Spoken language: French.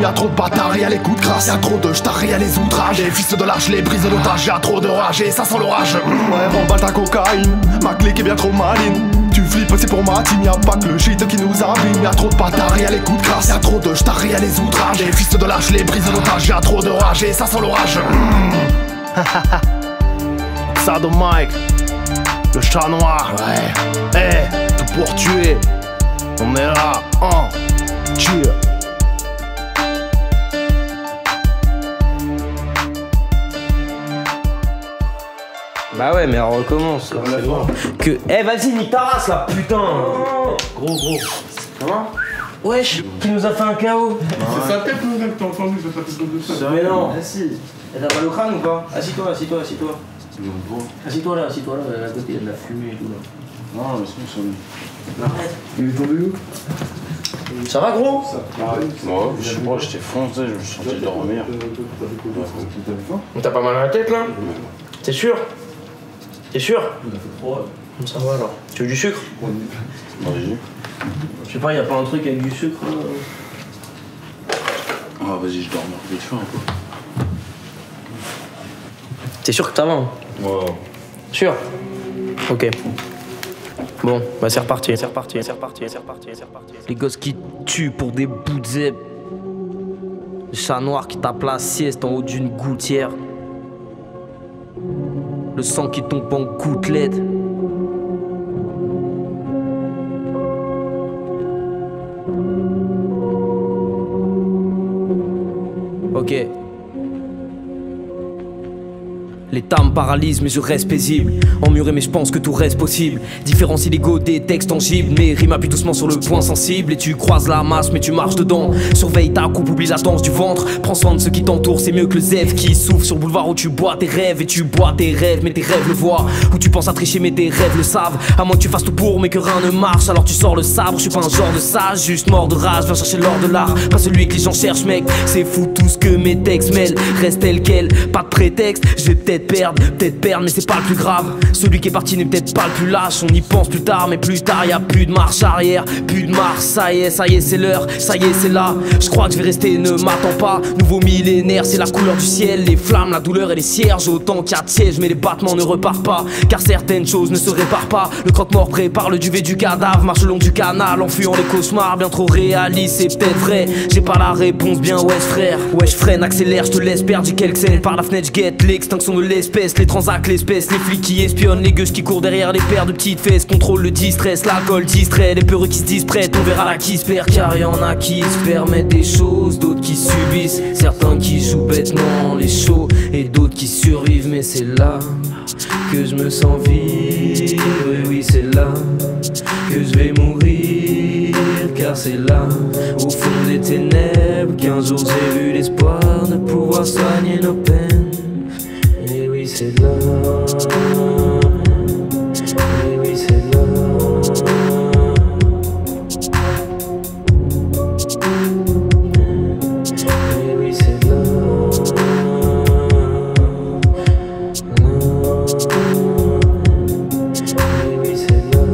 Y'a trop de bâtards, y'a les coups de crasse, y'a trop de stars, y'a les outrages. Les fils de lâche, les brises d'otages, y'a trop de rage et ça sent l'orage. Ouais, remballe ta cocaïne, ma clique est bien trop maligne. Tu flippes, c'est pour ma team, y'a pas que le shit qui nous abîme. Y'a trop de bâtards, y'a les coups de crasse, y'a trop de stars, y'a les outrages. Les fils de lâche, les brises d'otages, y'a trop de rage et ça sent l'orage. Sado Mike, le chat noir. Ouais. Tout pour tuer. On est là, tuer. Bah ouais, mais on recommence là. Que. Vas-y, nique ta race là, putain. Gros. Ça va? Wesh, qui nous a fait un KO? C'est sa tête, nous, que t'as entendu, c'est sa tête de ça. Sérieux, non? Assis. Elle a mal au crâne ou pas? Assis-toi. Assis-toi là, à côté, il y a de la fumée et tout là. Non, laisse-nous sonner. Arrête. Il est tombé où? Ça va, gros? Ouais, je sais pas, j'étais foncé, je me suis senti dormir. T'as pas mal à la tête là? T'es sûr? T'es sûr? Il a fait froid. Ça va alors. Tu veux du sucre? Vas-y. Je sais pas, y'a pas un truc avec du sucre là? Ah, vas-y, je dors vite fait un peu. T'es sûr que t'as mal? Ouais. Sûr? Ok. Bon, bah c'est reparti. Les gosses qui tuent pour des bouts de zèbre. Le chat noir qui tape la sieste en haut d'une gouttière. Le sang qui tombe en gouttelettes. Ok. L'état me paralyse mais je reste paisible. Emmuré mais je pense que tout reste possible. Différencie l'ego des textes tangibles. Mais rime appuie doucement sur le point sensible. Et tu croises la masse mais tu marches dedans. Surveille ta coupe, oublie la danse du ventre. Prends soin de ceux qui t'entourent, c'est mieux que le zève qui souffle sur le boulevard où tu bois tes rêves. Et tu bois tes rêves mais tes rêves le voient. Où tu penses à tricher mais tes rêves le savent. À moins que tu fasses tout pour mais que rien ne marche. Alors tu sors le sabre, je suis pas un genre de sage. Juste mort de rage, viens chercher l'or de l'art. Pas celui que les gens cherchent mec. C'est fou tout ce que mes textes mêlent. Reste tel quel, pas de prétexte. Je vais peut-être perdre, mais c'est pas le plus grave. Celui qui est parti n'est peut-être pas le plus lâche. On y pense plus tard, mais plus tard y'a plus de marche arrière, plus de marche. Ça y est, c'est l'heure, ça y est, c'est là. Je crois que je vais rester, ne m'attends pas. Nouveau millénaire, c'est la couleur du ciel. Les flammes, la douleur et les cierges. Autant qu'il y a de sièges, mais les battements ne repartent pas. Car certaines choses ne se réparent pas. Le croque-mort prépare le duvet du cadavre. Marche le long du canal en fuyant les cauchemars. Bien trop réaliste, c'est peut-être vrai. J'ai pas la réponse, bien wesh frère. Wesh freine, accélère, je te laisse perdre. J'ai quelques scènes par la fenêtre, je guette l'extinction de l'espèce. Les transacts, l'espèce, les flics qui espionnent, les gueuses qui courent derrière les paires de petites fesses. Contrôle le distress, l'alcool distrait, les peureux qui se disent prêts. On verra là qui se perd, car y'en a qui se permettent des choses, d'autres qui subissent, certains qui jouent bêtement les shows et d'autres qui survivent. Mais c'est là que je me sens vivre, et oui c'est là que je vais mourir, car c'est là au fond des ténèbres qu'un jour j'ai eu l'espoir de pouvoir soigner nos peines. Et oui c'est là, et oui c'est là. Et oui c'est là. Et oui c'est là.